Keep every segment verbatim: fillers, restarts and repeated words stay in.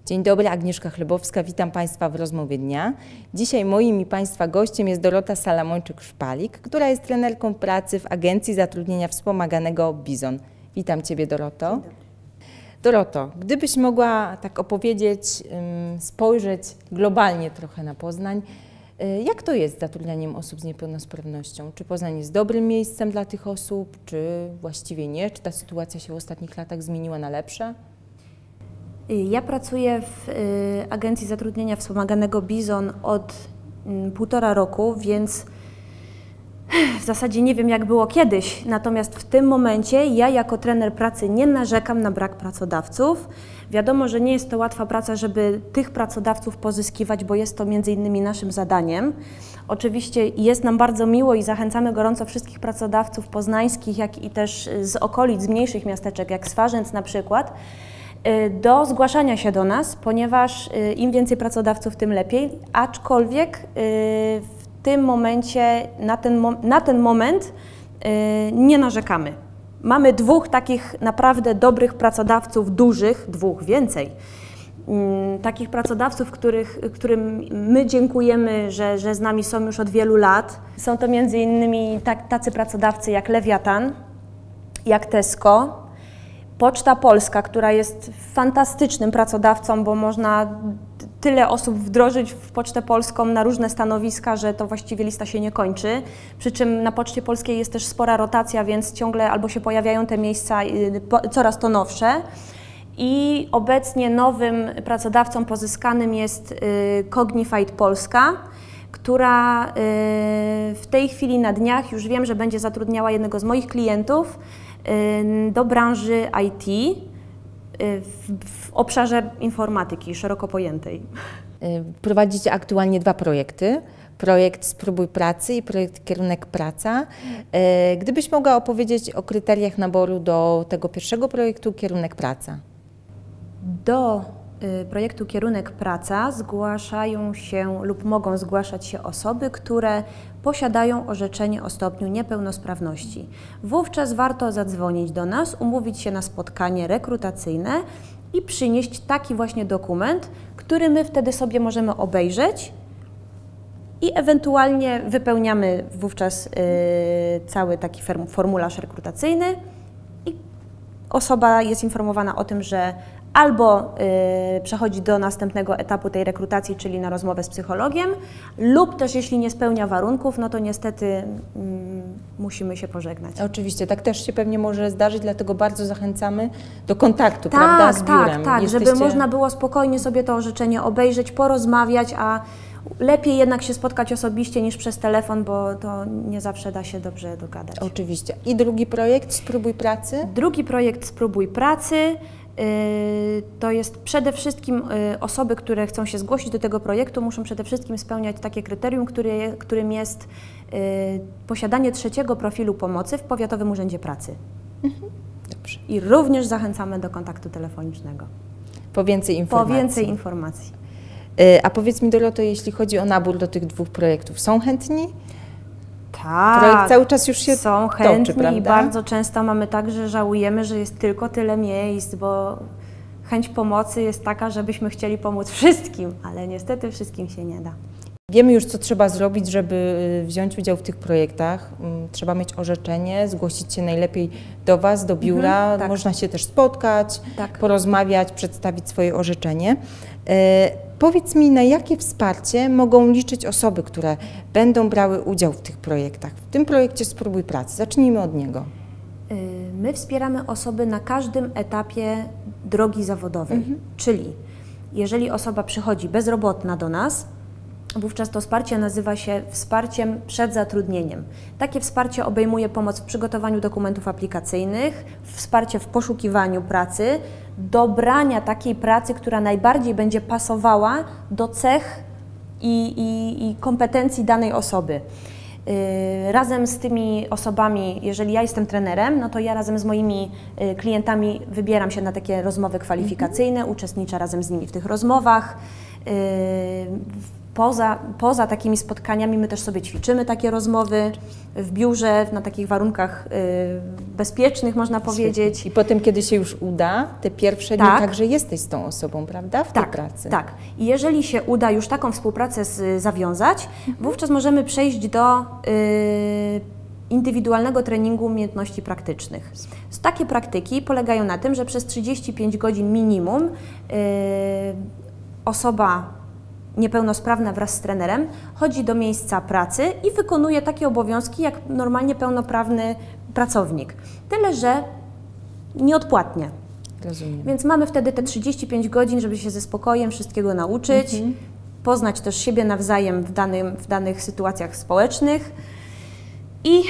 Dzień dobry, Agnieszka Chlebowska, witam Państwa w rozmowie dnia. Dzisiaj moim i Państwa gościem jest Dorota Salamończyk-Szpalik, która jest trenerką pracy w Agencji Zatrudnienia Wspomaganego Bizon. Witam Ciebie, Doroto. Doroto, gdybyś mogła tak opowiedzieć, spojrzeć globalnie trochę na Poznań, jak to jest z zatrudnianiem osób z niepełnosprawnością? Czy Poznań jest dobrym miejscem dla tych osób, czy właściwie nie? Czy ta sytuacja się w ostatnich latach zmieniła na lepsze? Ja pracuję w Agencji Zatrudnienia Wspomaganego Bizon od półtora roku, więc w zasadzie nie wiem, jak było kiedyś. Natomiast w tym momencie ja jako trener pracy nie narzekam na brak pracodawców. Wiadomo, że nie jest to łatwa praca, żeby tych pracodawców pozyskiwać, bo jest to między innymi naszym zadaniem. Oczywiście jest nam bardzo miło i zachęcamy gorąco wszystkich pracodawców poznańskich, jak i też z okolic, z mniejszych miasteczek, jak Swarzędz na przykład, do zgłaszania się do nas, ponieważ im więcej pracodawców, tym lepiej, aczkolwiek w tym momencie, na ten, na ten moment nie narzekamy. Mamy dwóch takich naprawdę dobrych pracodawców, dużych, dwóch, więcej. Takich pracodawców, których, którym my dziękujemy, że, że z nami są już od wielu lat. Są to między innymi tak, tacy pracodawcy jak Lewiatan, jak Tesco, Poczta Polska, która jest fantastycznym pracodawcą, bo można tyle osób wdrożyć w Pocztę Polską na różne stanowiska, że to właściwie lista się nie kończy. Przy czym na Poczcie Polskiej jest też spora rotacja, więc ciągle albo się pojawiają te miejsca coraz to nowsze. I obecnie nowym pracodawcą pozyskanym jest Cognifyd Polska, która w tej chwili na dniach już wiem, że będzie zatrudniała jednego z moich klientów do branży I T w, w obszarze informatyki szeroko pojętej. Prowadzicie aktualnie dwa projekty. Projekt Spróbuj Pracy i projekt Kierunek Praca. Gdybyś mogła opowiedzieć o kryteriach naboru do tego pierwszego projektu Kierunek Praca. Do projektu Kierunek Praca zgłaszają się lub mogą zgłaszać się osoby, które posiadają orzeczenie o stopniu niepełnosprawności. Wówczas warto zadzwonić do nas, umówić się na spotkanie rekrutacyjne i przynieść taki właśnie dokument, który my wtedy sobie możemy obejrzeć i ewentualnie wypełniamy wówczas yy, cały taki formularz rekrutacyjny i osoba jest informowana o tym, że albo y, przechodzi do następnego etapu tej rekrutacji, czyli na rozmowę z psychologiem, lub też jeśli nie spełnia warunków, no to niestety y, musimy się pożegnać. Oczywiście, tak też się pewnie może zdarzyć, dlatego bardzo zachęcamy do kontaktu, tak, prawda, z biurem. Tak, tak, Jesteście... żeby można było spokojnie sobie to orzeczenie obejrzeć, porozmawiać, a lepiej jednak się spotkać osobiście niż przez telefon, bo to nie zawsze da się dobrze dogadać. Oczywiście. I drugi projekt Spróbuj Pracy? Drugi projekt Spróbuj Pracy. To jest przede wszystkim osoby, które chcą się zgłosić do tego projektu, muszą przede wszystkim spełniać takie kryterium, które, którym jest posiadanie trzeciego profilu pomocy w Powiatowym Urzędzie Pracy. Mhm. Dobrze. I również zachęcamy do kontaktu telefonicznego. Po więcej informacji. Po więcej informacji. A powiedz mi, Doroto, jeśli chodzi o nabór do tych dwóch projektów, są chętni? Tak, projekt cały czas już się są chętni toczy, prawda? I bardzo często mamy tak, że żałujemy, że jest tylko tyle miejsc, bo chęć pomocy jest taka, żebyśmy chcieli pomóc wszystkim, ale niestety wszystkim się nie da. Wiemy już, co trzeba zrobić, żeby wziąć udział w tych projektach. Trzeba mieć orzeczenie, zgłosić się najlepiej do Was, do biura. Mhm, tak. Można się też spotkać, tak. porozmawiać, przedstawić swoje orzeczenie. E, powiedz mi, na jakie wsparcie mogą liczyć osoby, które będą brały udział w tych projektach? W tym projekcie Spróbuj Pracy. Zacznijmy od niego. My wspieramy osoby na każdym etapie drogi zawodowej, mhm. czyli jeżeli osoba przychodzi bezrobotna do nas, wówczas to wsparcie nazywa się wsparciem przed zatrudnieniem. Takie wsparcie obejmuje pomoc w przygotowaniu dokumentów aplikacyjnych, wsparcie w poszukiwaniu pracy, dobrania takiej pracy, która najbardziej będzie pasowała do cech i, i, i kompetencji danej osoby. Yy, razem z tymi osobami, jeżeli ja jestem trenerem, no to ja razem z moimi yy, klientami wybieram się na takie rozmowy kwalifikacyjne, mhm. uczestniczę razem z nimi w tych rozmowach. Yy, poza, poza takimi spotkaniami my też sobie ćwiczymy takie rozmowy w biurze, na takich warunkach y, bezpiecznych, można powiedzieć. Świetnie. I potem, kiedy się już uda, te pierwsze dni Tak. także jesteś z tą osobą, prawda? W Tak, tej pracy. tak. I jeżeli się uda już taką współpracę z, zawiązać, wówczas możemy przejść do y, indywidualnego treningu umiejętności praktycznych. Takie praktyki polegają na tym, że przez trzydzieści pięć godzin minimum y, osoba niepełnosprawna wraz z trenerem chodzi do miejsca pracy i wykonuje takie obowiązki jak normalnie pełnoprawny pracownik. Tyle, że nieodpłatnie. Rozumiem. Więc mamy wtedy te trzydzieści pięć godzin, żeby się ze spokojem wszystkiego nauczyć, Mhm. poznać też siebie nawzajem w, danym, w danych sytuacjach społecznych i,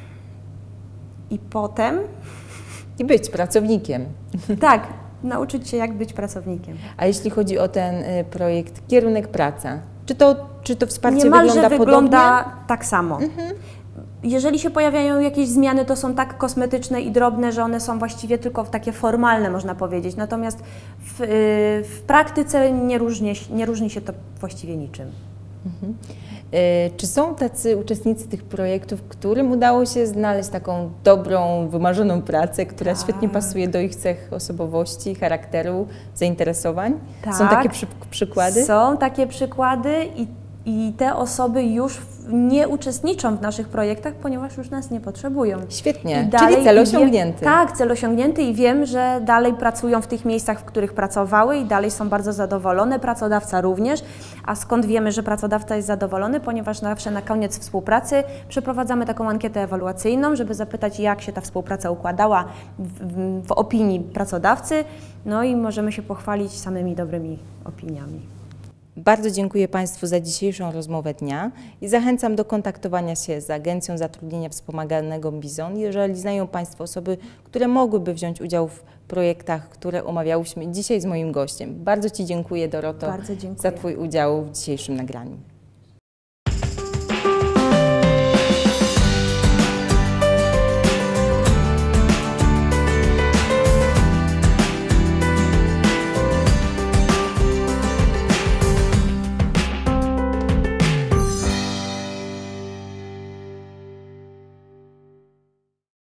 i potem, I być pracownikiem. tak, nauczyć się jak być pracownikiem. A jeśli chodzi o ten y, projekt Kierunek Praca, czy to, czy to wsparcie Niemalże wygląda, wygląda podobnie? tak samo. Jeżeli się pojawiają jakieś zmiany, to są tak kosmetyczne i drobne, że one są właściwie tylko takie formalne, można powiedzieć. Natomiast w, y, w praktyce nie różni, nie różni się to właściwie niczym. Y, Czy są tacy uczestnicy tych projektów, którym udało się znaleźć taką dobrą, wymarzoną pracę, która Tak. świetnie pasuje do ich cech osobowości, charakteru, zainteresowań? Są Tak. takie przy, przykłady? Są takie przykłady i, i te osoby już w- nie uczestniczą w naszych projektach, ponieważ już nas nie potrzebują. Świetnie, I dalej- czyli cel i osiągnięty. Wiem, tak, cel osiągnięty i wiem, że dalej pracują w tych miejscach, w których pracowały i dalej są bardzo zadowolone, pracodawca również. A skąd wiemy, że pracodawca jest zadowolony? Ponieważ zawsze na koniec współpracy przeprowadzamy taką ankietę ewaluacyjną, żeby zapytać, jak się ta współpraca układała w, w, w opinii pracodawcy, no i możemy się pochwalić samymi dobrymi opiniami. Bardzo dziękuję Państwu za dzisiejszą rozmowę dnia i zachęcam do kontaktowania się z Agencją Zatrudnienia Wspomaganego Bizon, jeżeli znają Państwo osoby, które mogłyby wziąć udział w projektach, które omawiałyśmy dzisiaj z moim gościem. Bardzo Ci dziękuję, Doroto, Bardzo dziękuję. za Twój udział w dzisiejszym nagraniu.